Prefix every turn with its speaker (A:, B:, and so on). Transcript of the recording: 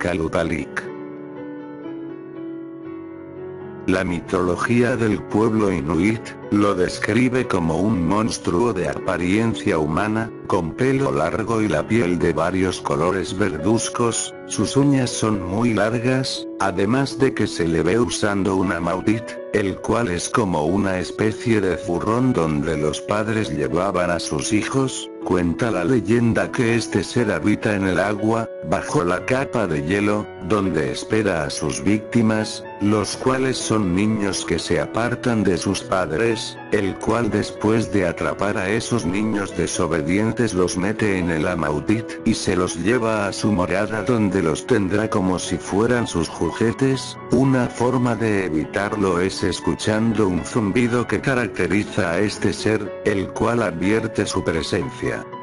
A: Kalupalik. La mitología del pueblo inuit lo describe como un monstruo de apariencia humana, con pelo largo y la piel de varios colores verduzcos. Sus uñas son muy largas, además de que se le ve usando una mautit, el cual es como una especie de zurrón donde los padres llevaban a sus hijos. Cuenta la leyenda que este ser habita en el agua, bajo la capa de hielo, donde espera a sus víctimas, los cuales son niños que se apartan de sus padres, el cual después de atrapar a esos niños desobedientes los mete en el amautit y se los lleva a su morada donde los tendrá como si fueran sus juguetes. Una forma de evitarlo es escuchando un zumbido que caracteriza a este ser, el cual advierte su presencia.